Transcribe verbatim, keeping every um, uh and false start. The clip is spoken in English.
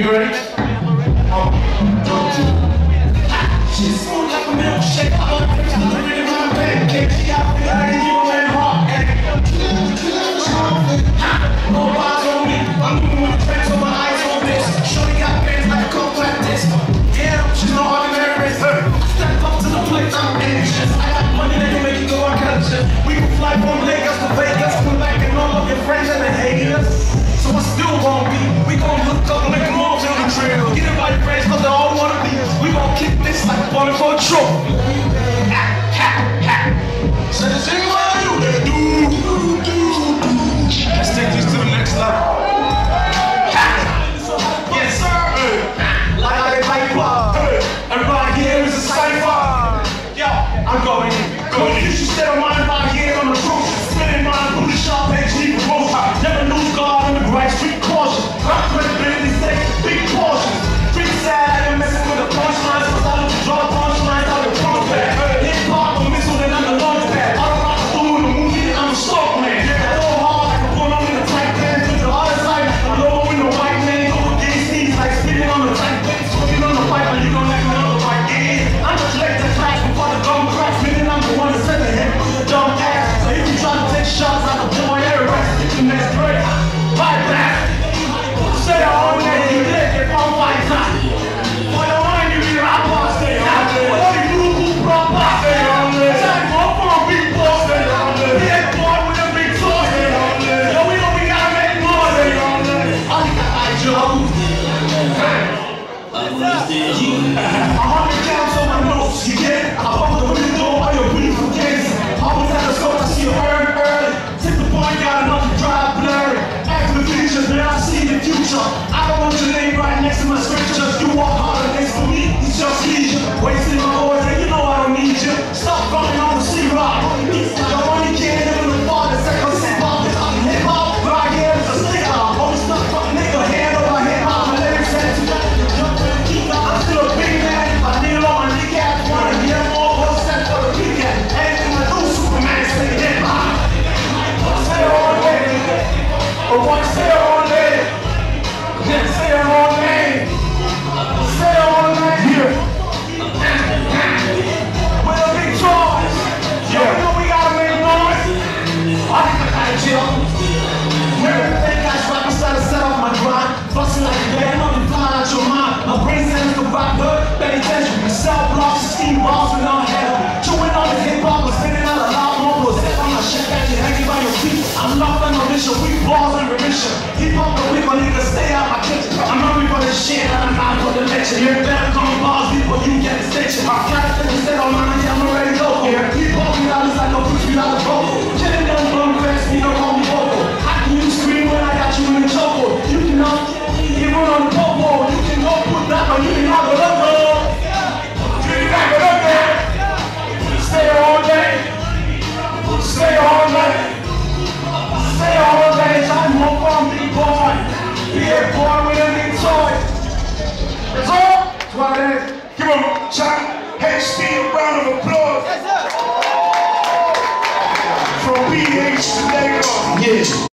You ready? Oh, don't you? She's smooth like a milkshake. I'm gonna put you in my pancake. She got me like you and heart. No eyes on me. I'm moving with the trends on my eyes on this. Shorty got bands like a coke like this. Yeah, she's no ordinary race. Step up to the plate, I'm anxious. I got money that can make you go unconscious. We can fly from Lagos to Vegas. Come back and all of your friends and the haters. So what's still gonna be? We gon' look up and make moves on the trail. Get it by your friends cause they all wanna be. We gon' kick this like a ball for a trophy. Ha, ha, ha. So the thing about you, they do, do, do, do. Let's take this to the next level. Ha. Yes, sir. Hey. Like I pipe up. Hey. Everybody here is a cipher. Yo, I'm going in. Going in. You should stay on my mind here on the truth. Spinning mine, put the sharp edge, leave the road. Never lose guard on the right street caution. Rock credibility, stay big portions. Pretty sad, I'm messing with the punchlines. Cause I don't draw punchlines out of the front back. Hip hop, a missile, then I'm the launch pad. I don't rock through in the movie, I'm a stalk man. I go hard like a put on in the tight pants. To the other side, I'm low in the white lane. Go against these like spitting on the tight pants. Smoking on the pipe, and you gon' let me know the right game. I'm just late to clash before the gun cracks. Meaning I'm the one that said the head with the dumb ass. So if you try to take shots like a boy, every rest, get the next break. Fight back. Stay on that, you lick it on my time. For the one you be rap on, stay on there. For the group who brought back, stay on there. Time for four people, stay on there. Big boy with a big toy, stay on there. Yo, we know we gotta make more, stay on there. I think I like Joe. A hundred counts on my notes, you get it? I bubble the window on your beautiful case. I was at the scope, I see you early, early. Take the point, got another drive blurry. After the features, man, I see the future. I don't want your name right next to my scriptures. You walk harder next to me, it's just leisure. Wasting my boys, and you know I don't need you. Stop running on the C-Rock. Your money can't live in the bar, the second hip-hop. I'm hip-hop, but I get it, it's a sticker. Always stuck, fuck nigga, hand over hip-hop. My lyrics said to that, I'm still a big man. If I kneel on my kneecap, wanna hear more, what's that for the weekend? Anything I do, Superman, stay hip-hop. Stay on day. Or what, stay on day. Yeah, stay on day. Stay on day. Here. With a big choice. Yo, you know we gotta make noise. I think I gotta chill. Everything I try to start to set off my grind. Busting like a bad, I'm flying out your mind. My brain sends the rock hood, Betty tension. Cell blocks, steam balls with no head. Chewing on the hip hop, spinning out a loud mobile. Step on my shit, got you hanging by your feet. I'm locked on a mission, we balls in remission. Hip hop the week, my niggas stay out my kitchen. I'm hungry for this shit, and I'm not for the lecture. You're better come balls before you get extension. My character instead on my I'm already local. Hip hop, we got like no push, we got a vocal. Killing them bum fast, we don't call me vocal. How can you scream when I got you in the chokehold? You can know, even on the popo. You can go put that, but you can have a logo. You can have a logo. Stay all day. Stay all night. Stay all day. I'm more from big boy. Be a boy with a big toy. That's all. That's what it is. Give him a shot. H P, a round of applause. From P H to Lagos. Yeah.